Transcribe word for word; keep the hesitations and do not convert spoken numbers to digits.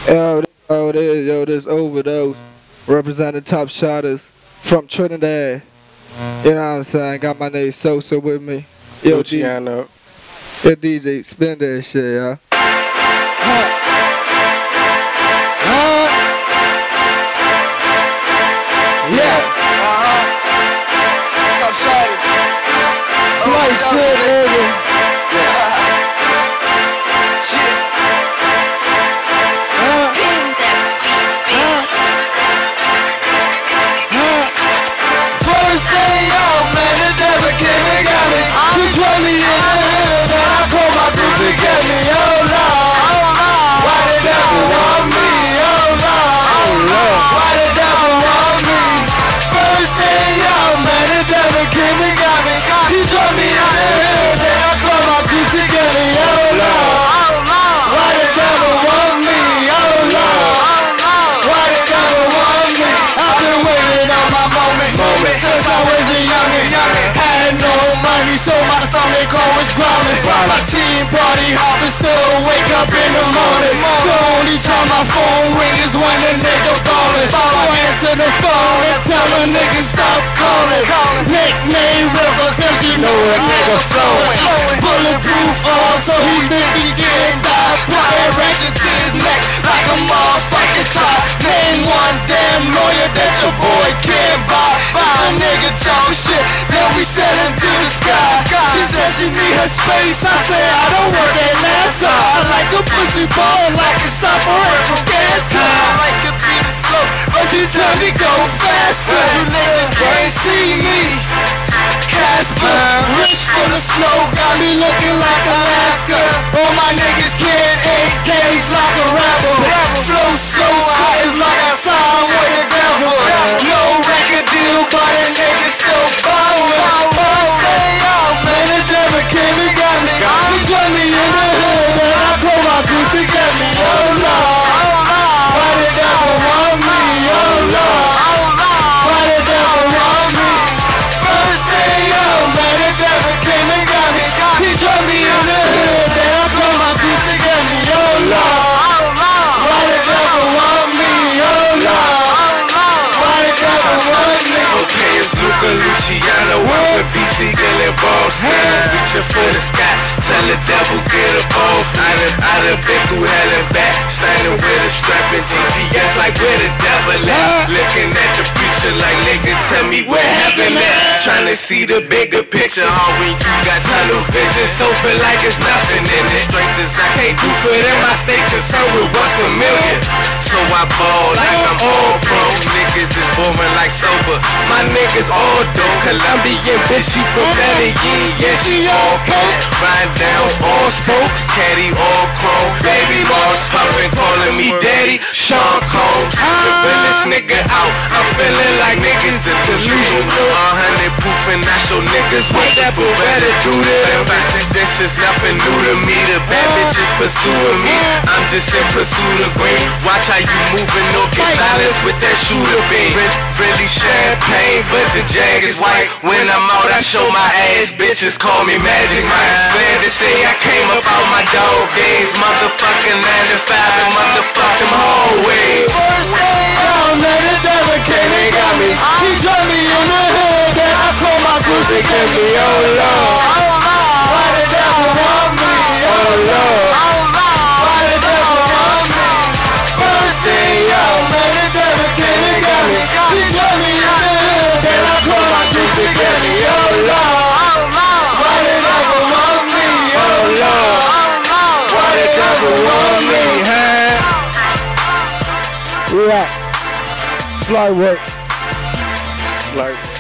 Yo, oh, this, yo, this overdose. Representing top shotters from Trinidad. You know what I'm saying? Got my name Sosa with me. Yo, D J, yo, D J, spin that shit, yo. Huh. Huh. Yeah. Uh-huh. Top shotters. Slice shit, nigga. Yeah. Shit. Huh. Huh. Huh. First day out, man, the devil came and got me. He drove me in the hood, and I called my boots to get me. Oh Lord, why the devil want me? Oh Lord, why the devil want me? First day out, man, the devil came and got me. He drove me in the hood, and I called my boots to get me. Oh Lord, why the devil want me? Oh Lord, why the devil want me? I've been waiting on my moment, moment since I was a youngin'. Had no money, so my stomach always growling. My team party hop and still wake up in the morning. The only time my phone ring is when a nigga ballin'. So I answer the phone and tell a nigga stop calling. Nickname River, cause you know a nigga flowing. Bulletproof on, so he think he getting died. Fire ratchet to his neck like a motherfucking top. Name one damn lawyer that your boy can't buy. A nigga talk shit, then we send him to the sky. She said she need her space, I said I don't work at NASA. I like a pussy ball like a suffering from cancer. I like to beat it slow, but she tell me go faster. You niggas can't see me. Casper, rich full of snow, got me looking like Alaska. All my niggas can't eight Ks like a rapper. Flow so high, it's like I signed with the devil. No record deal, but a nigga still ballin'. First day out, man, the devil came and got me. He drove me in the hood, and I called my boots to get me. Oh Lord, why the devil want me? Oh Lord, why the devil want me? First day out, man, the devil came and got me. He drove me in the hood, and I called my boots to get me. Oh Lord, why the devil want me? Oh Lord, why the devil want me? Okay, it's Luca Luciano, I'm with B C Gillen Boston. Reaching for the sky, tell the devil get a ball. I done, I done been through hell and back, standing with a strap and G P S like where the devil at. Looking at the preacher like nigga, tell me where heaven at. Trying to see the bigger picture, huh, when you got tunnel vision. So feel like it's nothing in it. Strangers I can't do for them, I stay concerned with what's familiar. So I ball like I'm all pro. Niggas is boring like sober. My niggas all dope. Colombian bitch, she from Medellin. Yeah, she all coke. Ride down all smoke. Caddy all chrome. Baby boss puffin', calling me daddy. Sean Combs, the realest nigga out. I'm feeling like niggas the delusional. A hundred proof and I show niggas what that boo better do this. In fact, this is nothing new to me. The bad bitches pursuing me. I'm just in pursuit of green. Watch how you moving, no get balance with that shooter beam. Really champagne, but the jag is white. When I'm out, I show my ass. Bitches call me Magic Mike. Glad to say I came up out my dog days. Motherfucking nine to five and motherfucking hallways. First day out, man, the devil came and got me. He drove me in the hood, and I called my boots to get me. Oh Lord, why the devil want me? Oh Lord, why the devil want me? First day out, man, the devil came and got me. He drove me in the hood, and I called my boots to get me. Oh Lord, why the devil want me? Oh Lord, why the devil want me? Huh? Yeah. Slide work. Slide.